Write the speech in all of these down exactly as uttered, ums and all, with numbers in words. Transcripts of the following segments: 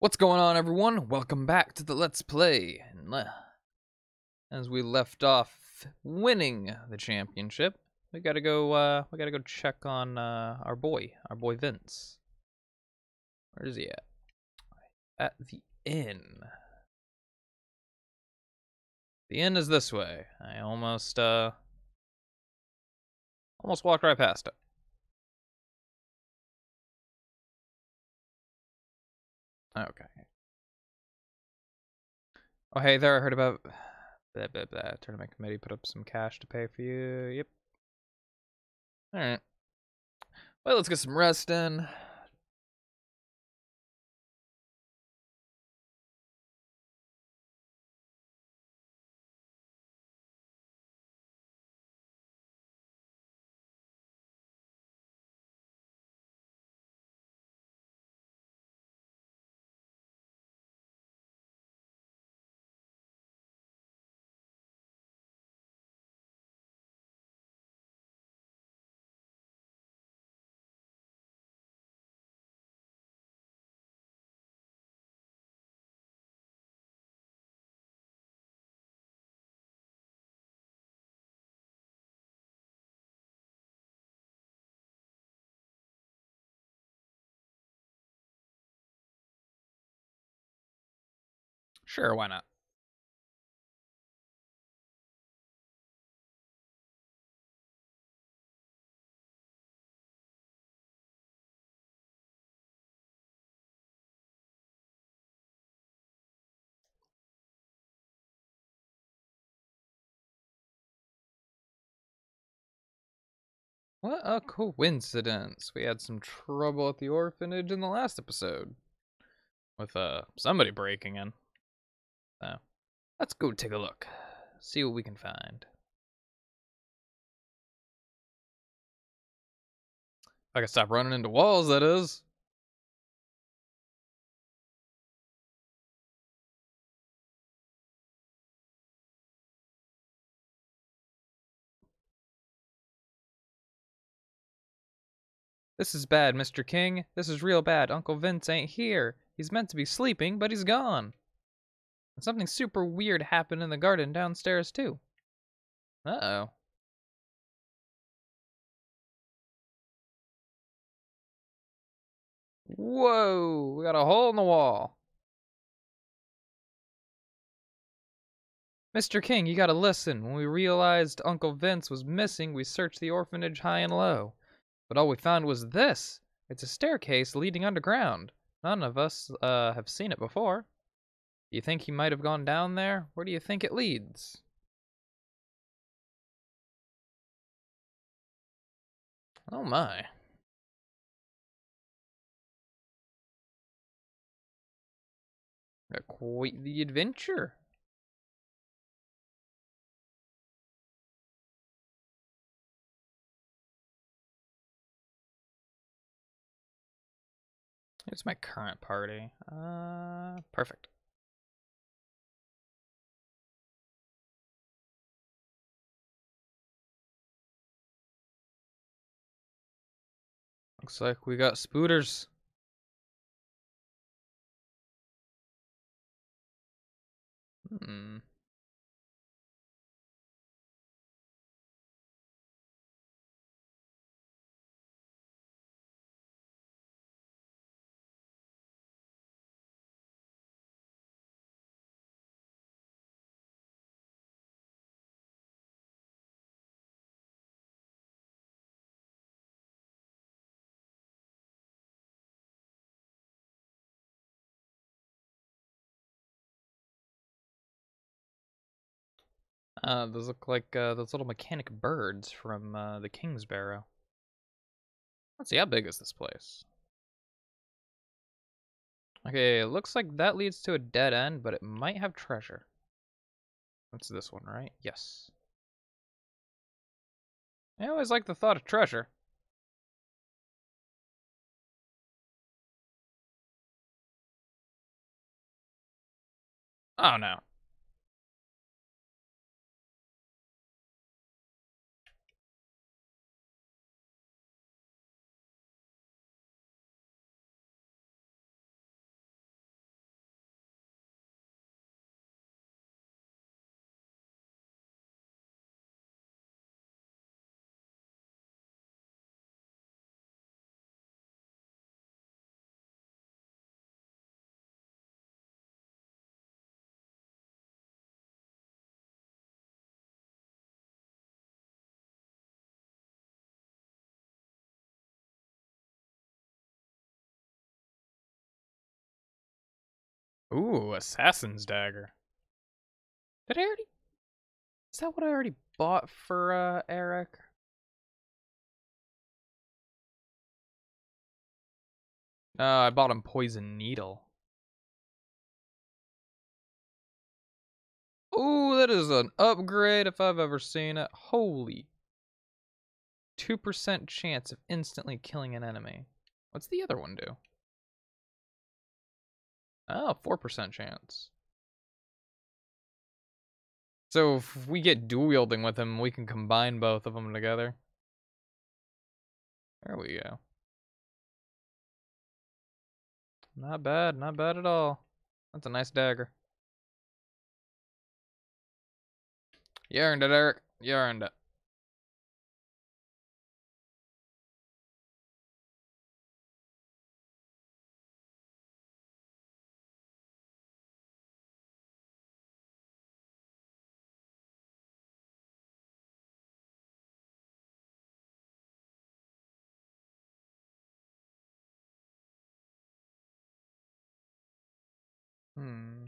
What's going on, everyone? Welcome back to the Let's Play. As we left off winning the championship, we gotta go. Uh, we gotta go check on uh, our boy, our boy Vince. Where is he at? At the inn. The inn is this way. I almost, uh, almost walked right past it. Okay. Oh, hey there. I heard about blah blah blah. Tournament committee put up some cash to pay for you. Yep. All right. Well, let's get some rest in. Sure, why not? What a coincidence. We had some trouble at the orphanage in the last episode. With uh somebody breaking in. So let's go take a look. See what we can find. I can stop running into walls, that is. This is bad, Mister King. This is real bad. Uncle Vince ain't here. He's meant to be sleeping, but he's gone. And something super weird happened in the garden downstairs, too. Uh-oh. Whoa, we got a hole in the wall. Mister King, you gotta listen. When we realized Uncle Vince was missing, we searched the orphanage high and low. But all we found was this. It's a staircase leading underground. None of us uh, have seen it before. Do you think he might have gone down there? Where do you think it leads? Oh my. Got quite the adventure. Here's my current party. Uh, perfect. Looks like we got spooters. Hmm. Uh, those look like uh, those little mechanic birds from uh, the King's Barrow. Let's see, how big is this place? Okay, it looks like that leads to a dead end, but it might have treasure. That's this one, right? Yes. I always like the thought of treasure. Oh no. Ooh, Assassin's Dagger. Did I already... Is that what I already bought for, uh, Eric? No, I bought him Poison Needle. Ooh, that is an upgrade if I've ever seen it. Holy. two percent chance of instantly killing an enemy. What's the other one do? Oh, four percent chance. So if we get dual wielding with him, we can combine both of them together. There we go. Not bad, not bad at all. That's a nice dagger. You earned it, Eric. You earned it. Hmm.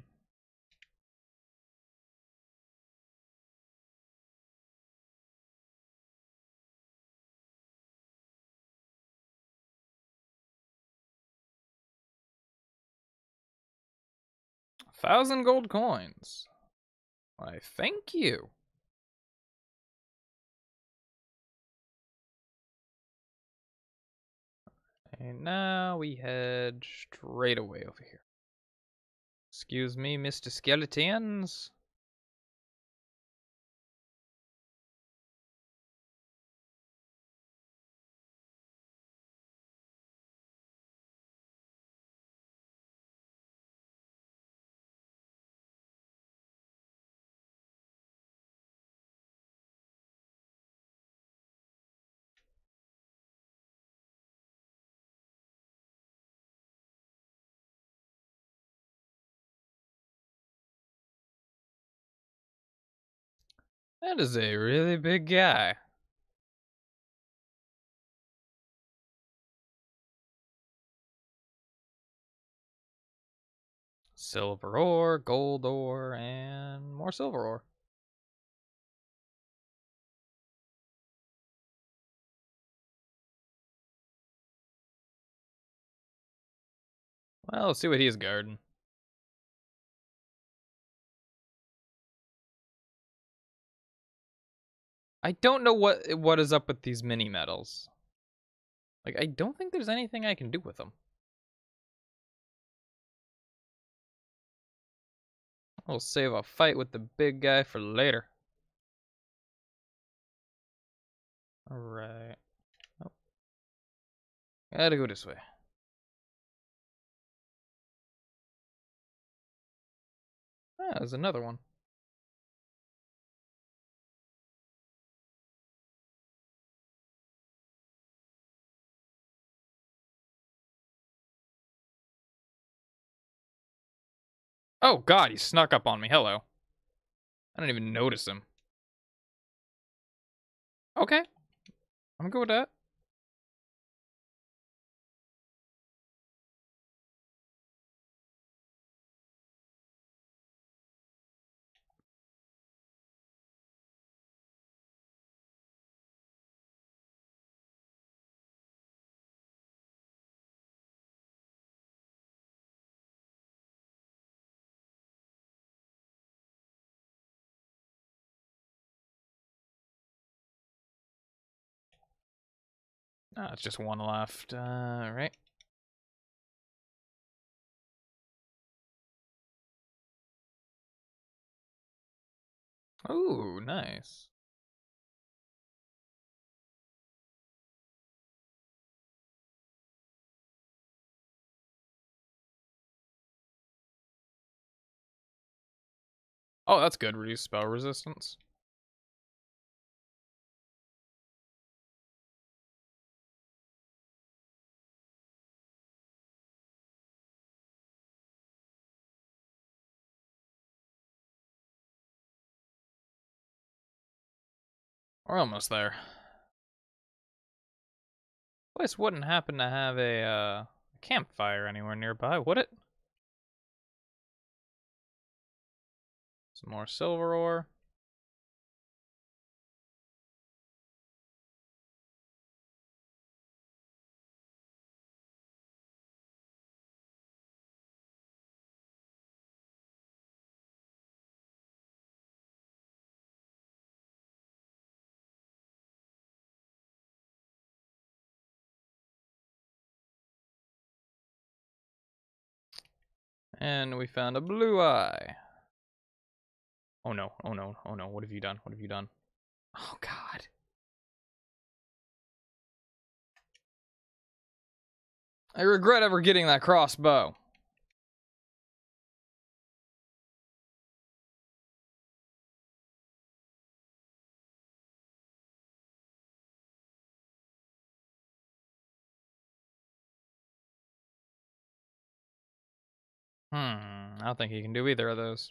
A thousand gold coins. Why, thank you. And now we head straight away over here. Excuse me, Mister Skeletons. That is a really big guy. Silver ore, gold ore, and more silver ore. Well, let's see what he's guarding. I don't know what what is up with these mini medals. Like, I don't think there's anything I can do with them. We'll save a fight with the big guy for later. Alright. Oh. Gotta go this way. Ah, there's another one. Oh god, he snuck up on me. Hello. I didn't even notice him. Okay. I'm good with that. Ah, it's just one left. Uh, right. Ooh, nice. Oh, that's good. Reduce spell resistance. We're almost there. Place wouldn't happen to have a uh, campfire anywhere nearby, would it? Some more silver ore. And we found a blue eye. Oh no, oh no, oh no, what have you done? What have you done? Oh god. I regret ever getting that crossbow. Hmm, I don't think he can do either of those.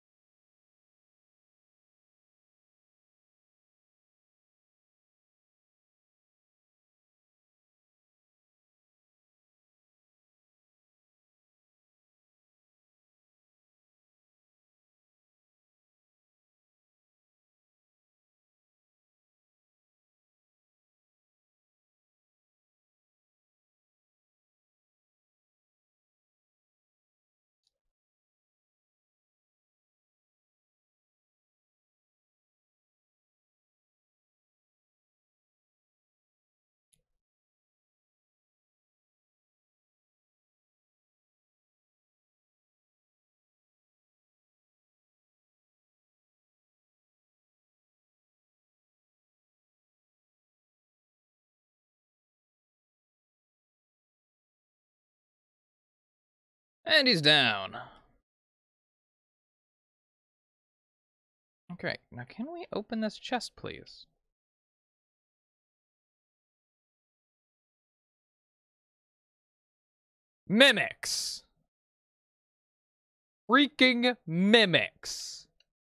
And he's down. Okay, now can we open this chest, please? Mimics! Freaking mimics!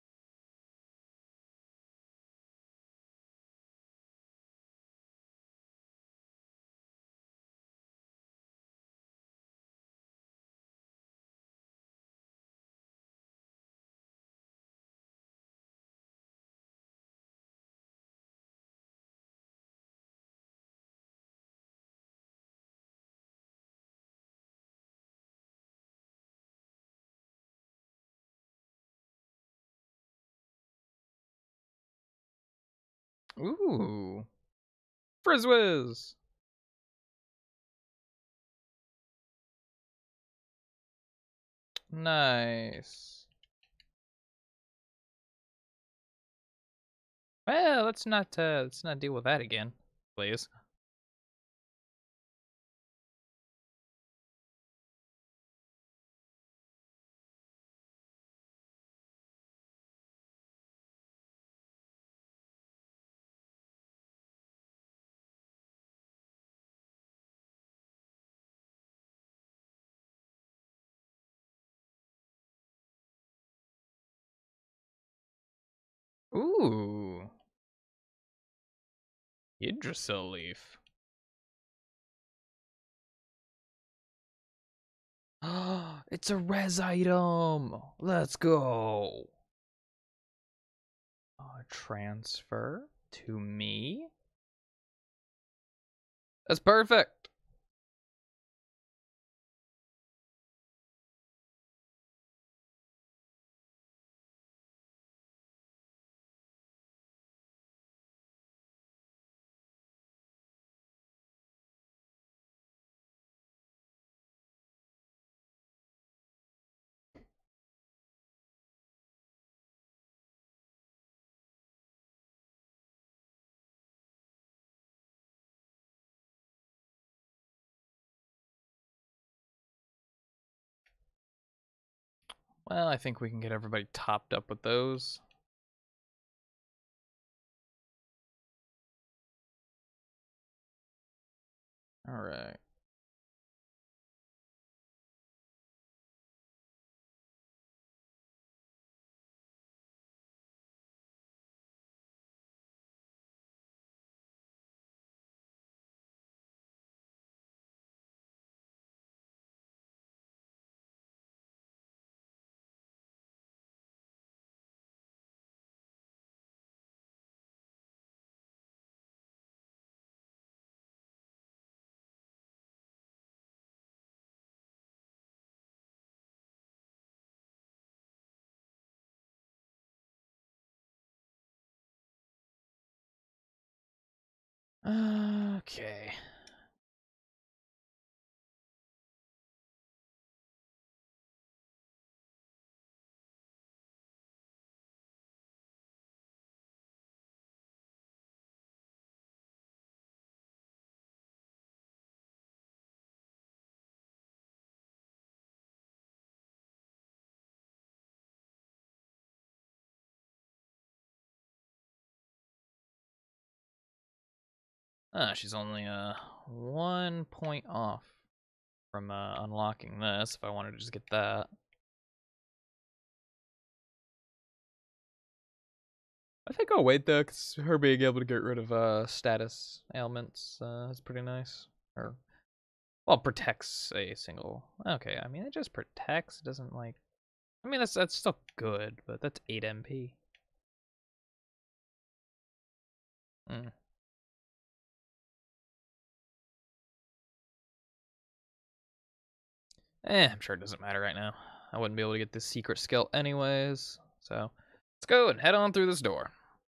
Ooh. Frizzwiz! Nice. Well, let's not uh let's not deal with that again, please. Ooh. Yggdrasil leaf. It's a res item. Let's go. Uh, transfer to me. That's perfect. Well, I think we can get everybody topped up with those. All right. Okay. Ah, she's only uh one point off from uh, unlocking this. If I wanted to just get that, I think I'll wait though, cause her being able to get rid of uh status ailments uh, is pretty nice. Or well, protects a single. Okay, I mean it just protects. It doesn't like. I mean that's that's still good, but that's eight M P. Mm. Eh, I'm sure it doesn't matter right now. I wouldn't be able to get this secret skill anyways. So let's go and head on through this door.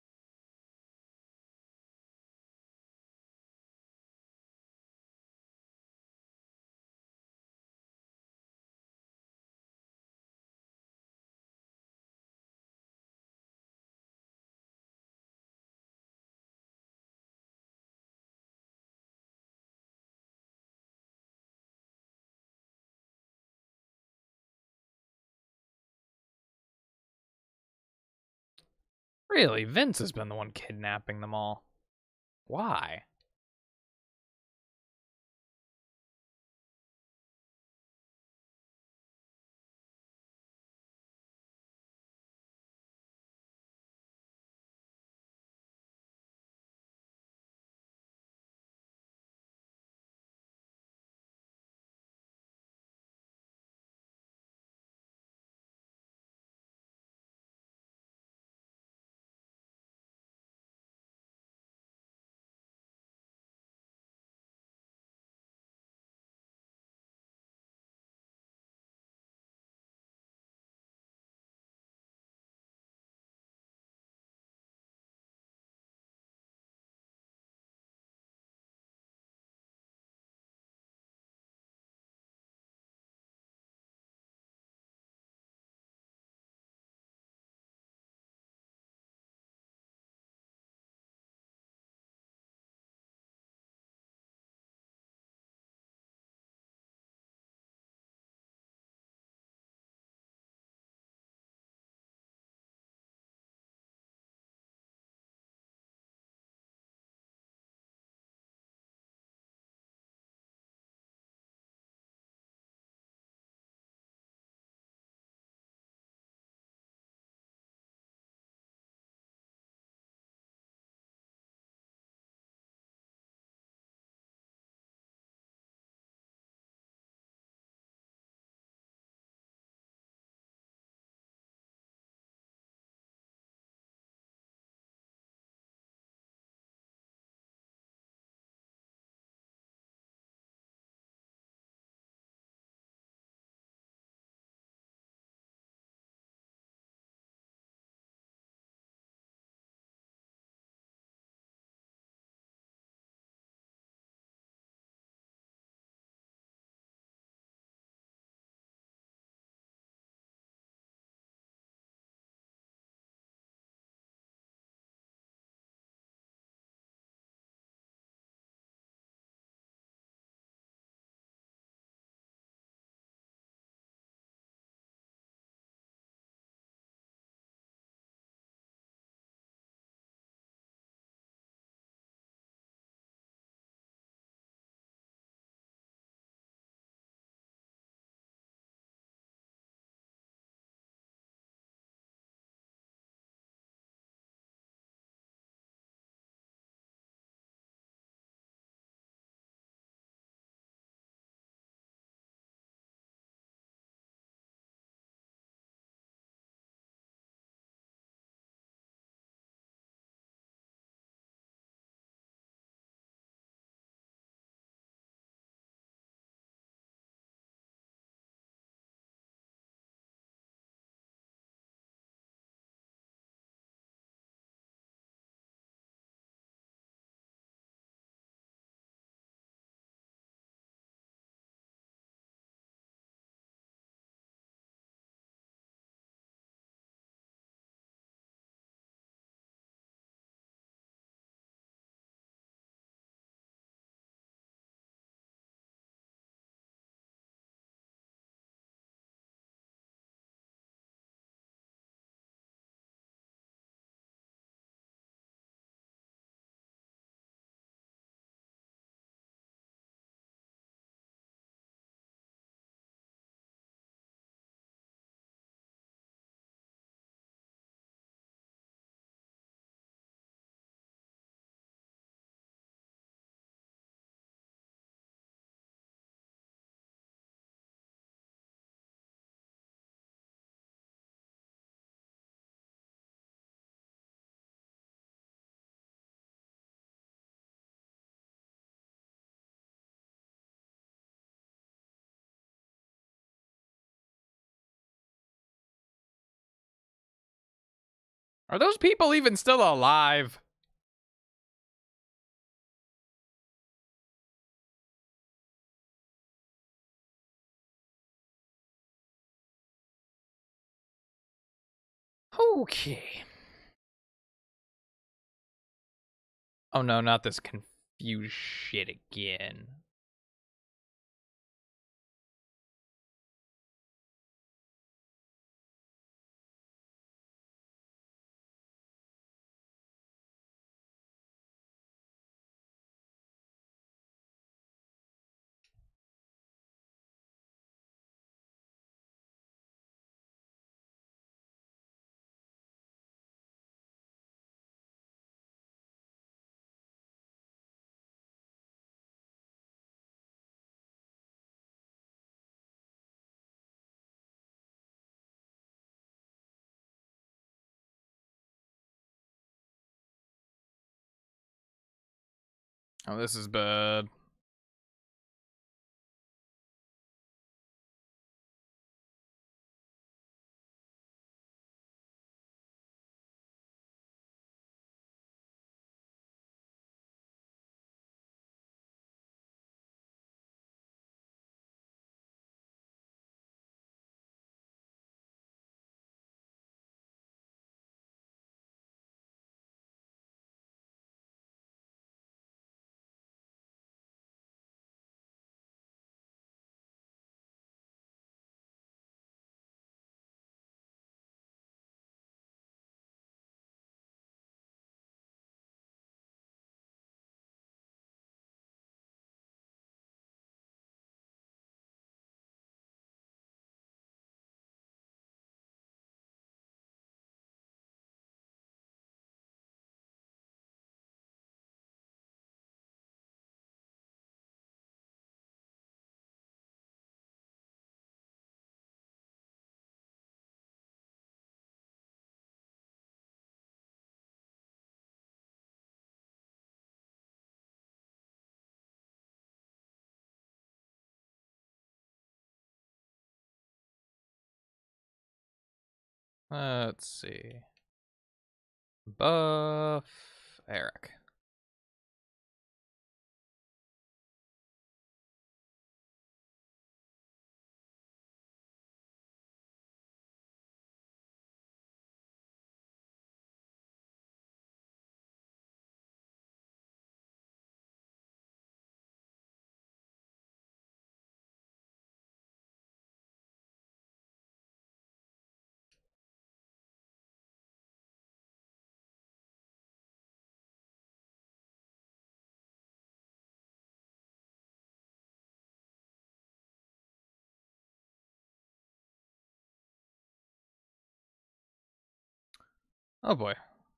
Really, Vince has been the one kidnapping them all. Why? Are those people even still alive? Okay. Oh no, not this confused shit again. Oh, this is bad. Let's see. Buff Eric. Oh boy.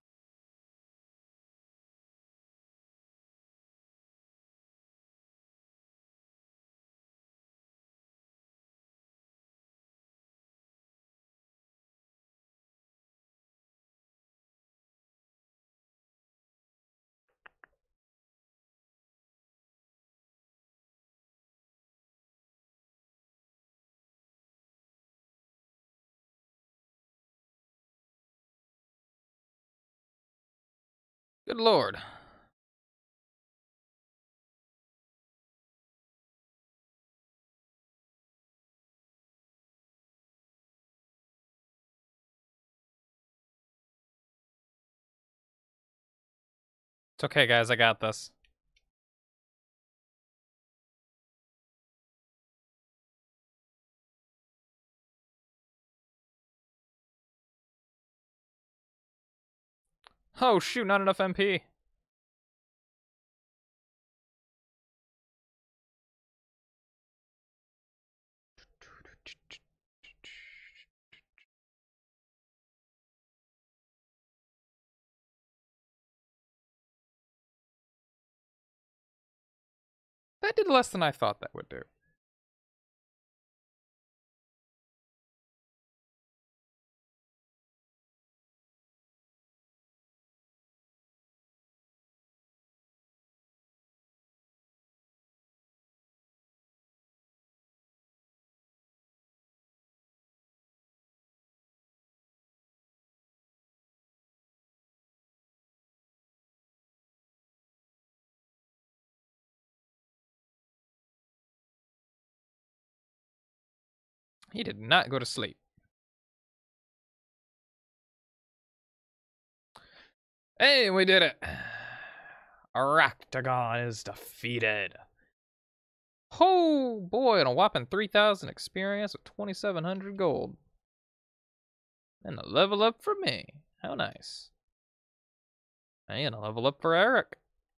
Good lord. It's okay, guys. I got this. Oh, shoot. Not enough M P. That did less than I thought that would do. He did not go to sleep. Hey, we did it. Arachtagon is defeated. Oh boy, and a whopping three thousand experience with twenty-seven hundred gold. And a level up for me. How nice. And a level up for Eric.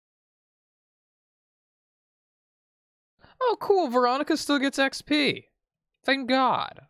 Oh, cool. Veronica still gets X P. Thank God.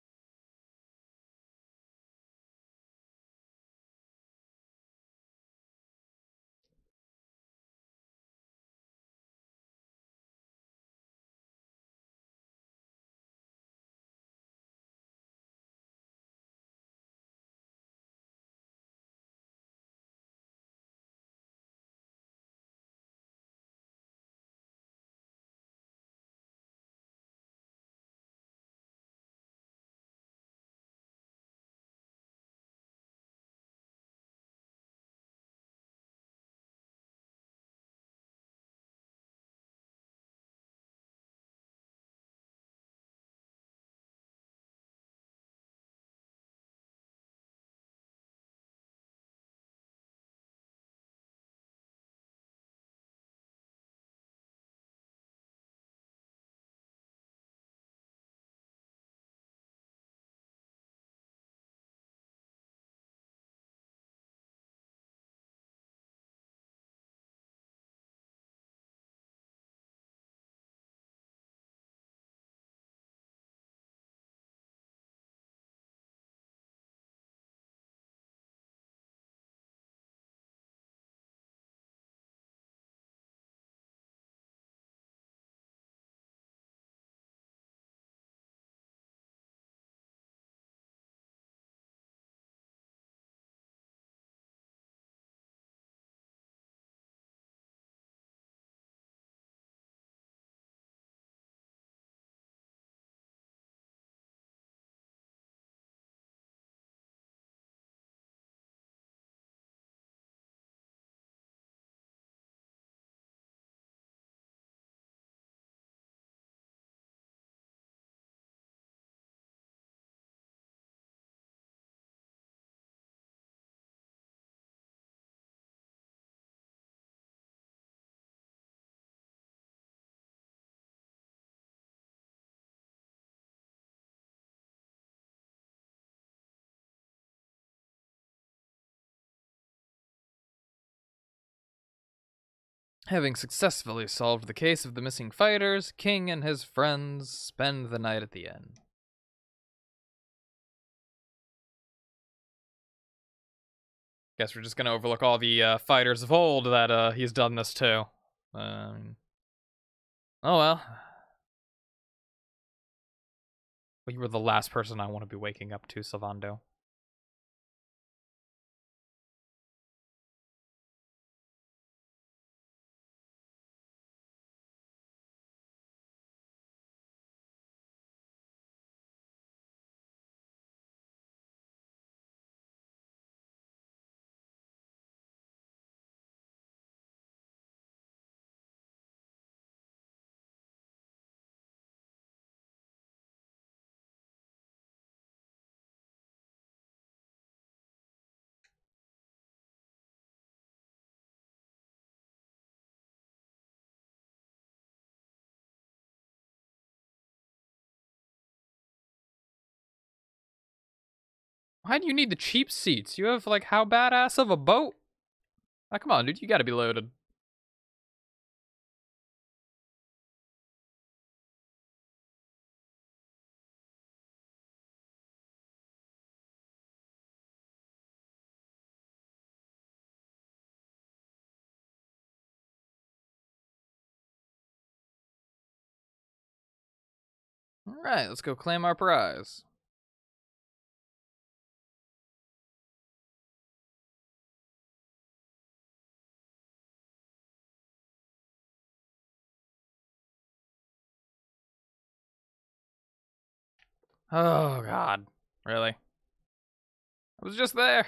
Having successfully solved the case of the missing fighters, King and his friends spend the night at the inn. Guess we're just gonna overlook all the uh, fighters of old that uh, he's done this to. Um, oh well. Well, you were the last person I want to be waking up to, Salvando. Why do you need the cheap seats? You have, like, how badass of a boat? Oh, come on, dude. You gotta be loaded. Alright, let's go claim our prize. Oh, God. Really? I was just there.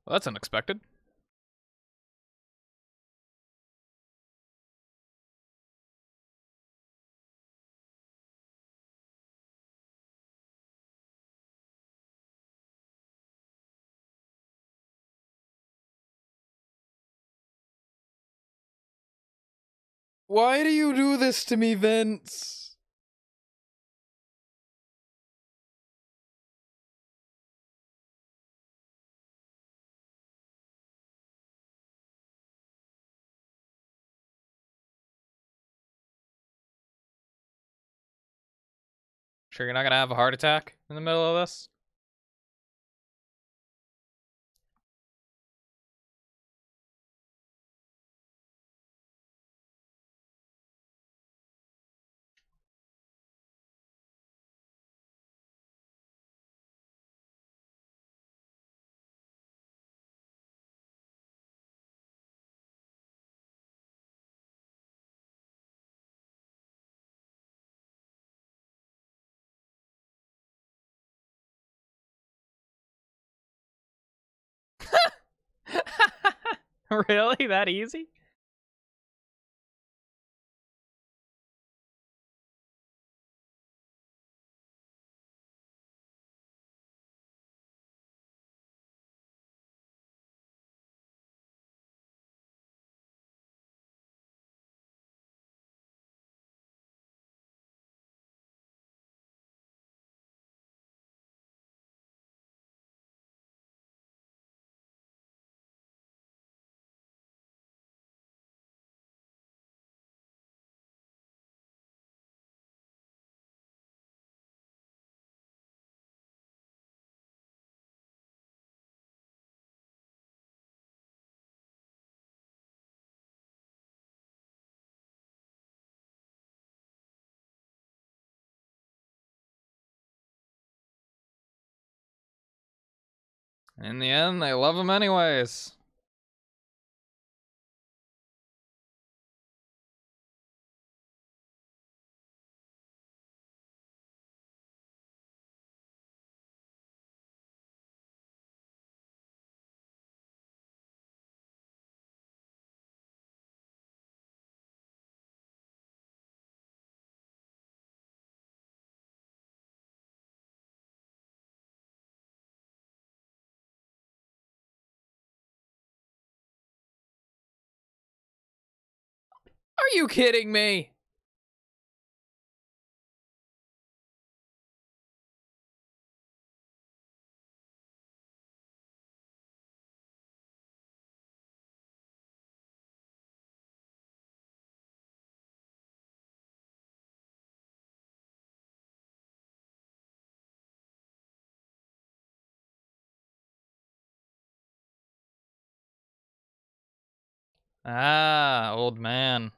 Well, that's unexpected. Why do you do this to me, Vince? Sure you're not gonna have a heart attack in the middle of this? Really? That easy? In the end, they love him anyways. Are you kidding me? Ah, old man.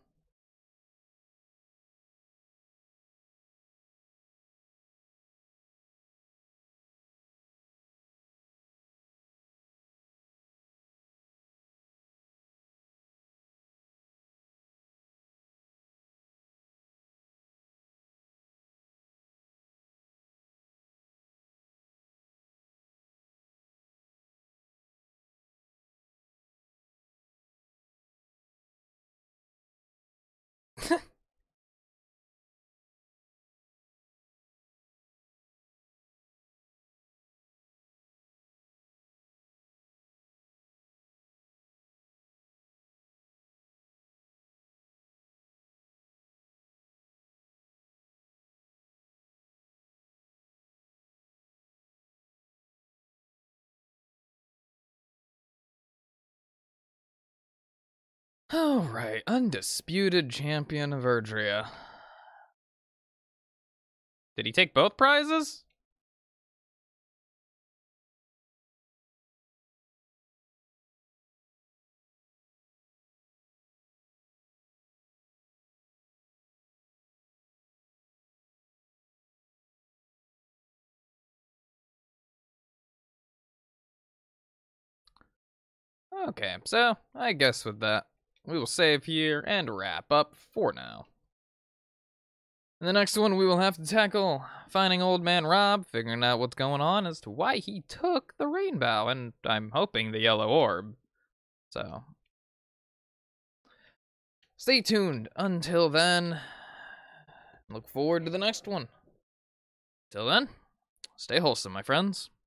Alright, undisputed champion of Erdrea. Did he take both prizes? Okay, so I guess with that, we will save here and wrap up for now. In the next one, we will have to tackle finding Old Man Rob, figuring out what's going on as to why he took the rainbow, and I'm hoping the yellow orb. So, stay tuned. Until then, look forward to the next one. Till then, stay wholesome, my friends.